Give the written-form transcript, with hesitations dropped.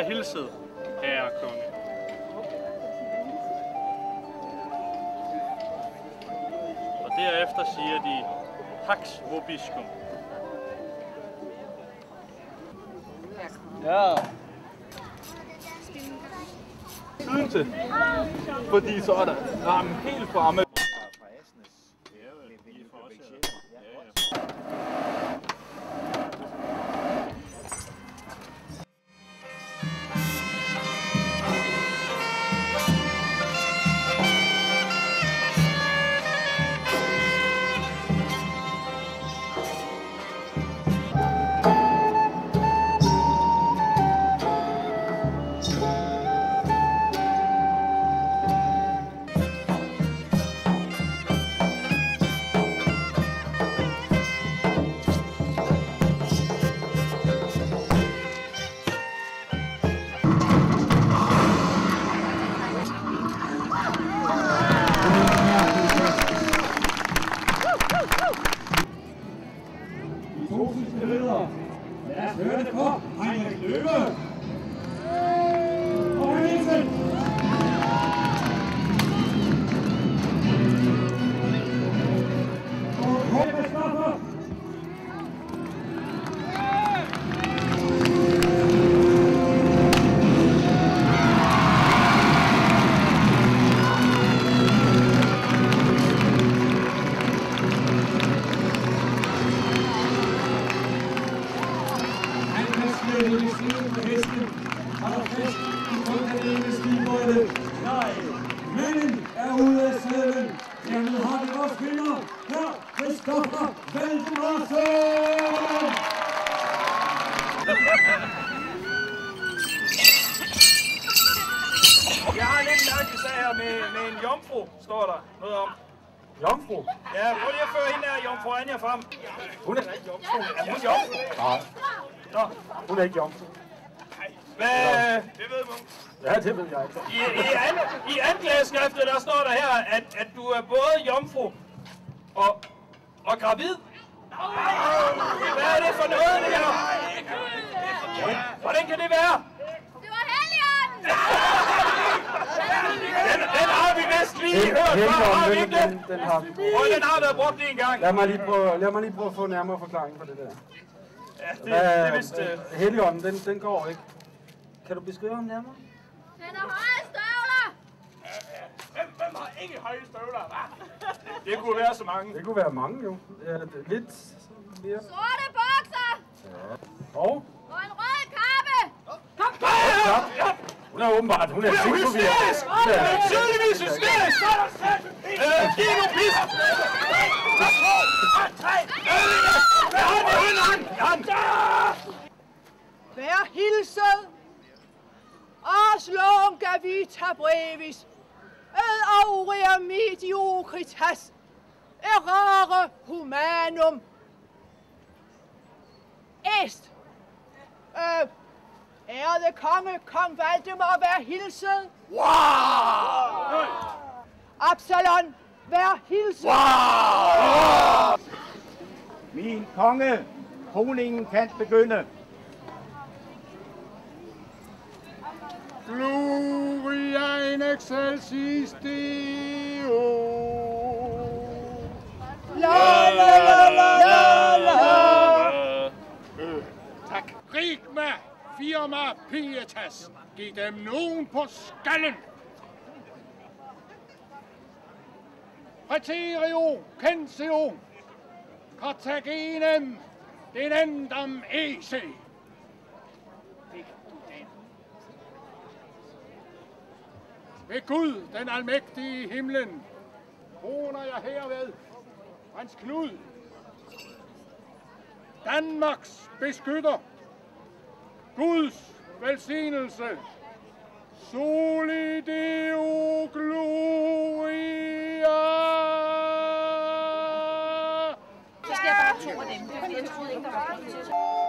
Vær hilset, herre konge. Og derefter siger de, Pax vobiscum. Ja. Ydelse. Fordi så er der rammen helt fremme. Lad os høre det på Heinrich Løve! Og Nielsen! Og Håbe Stoffer! Manden er ude af sæden. Dermed har vi vores vinder. Her, Christoffer Valdemarsen! Jeg har en lidt mærkelig sag her med en jomfru, står der noget om. Jomfru? Ja, prøv lige at føre hende her, jomfru Anja, frem. Hun er ikke jomfru. Er hun jomfru? Nej. Nå. Hun er ikke jomfru. Hvad? Det ved man. Ja, det ved jeg ikke. I anklageskriftet, der står der her, at du er både jomfru og gravid. Hvad er det for noget, det her? Hvordan kan det være? Det var Helligånden! Den har vi vist lige hørt før, har vi ikke det? Den har vi. Og den har været brugt en gang. Lad mig lige prøve at få nærmere forklaring på det der. Ja, det er vist... Helligånden, den går ikke. Kan du beskrive ham nærmere? Den har høje støvler! Hvem har ikke høje støvler, hva'? Det kunne være så mange. Det kunne være mange jo. Lidt mere. Sorte bukser! Ja. Og? Og en rød kappe! Kom! Ja. Hun er åbenbart, hun er hysterisk! Hun er tydeligvis hysterisk! Giv nu pis! Vær hilset! Ars longa vita brevis, ed aurea mediocritas, errare humanum est. Ærede konge, kong Valdemar, vær hilset. Wow! Absalon, vær hilset. Wow! Min konge, kroningen kan begynde. Gloria in excelsis Deo. La la la la la. Tak. Rigma, firma, pietas. Giv dem nogen på skallen. Praeterio, censeo, Carthaginem, denendam ese. Ved Gud, den almægtige i himlen, kroner jeg herved, Prins Knud, Danmarks beskytter, Guds velsignelse, Soli Deo Gloria. Så skal jeg bare 2 af dem. Jeg troede ikke, der var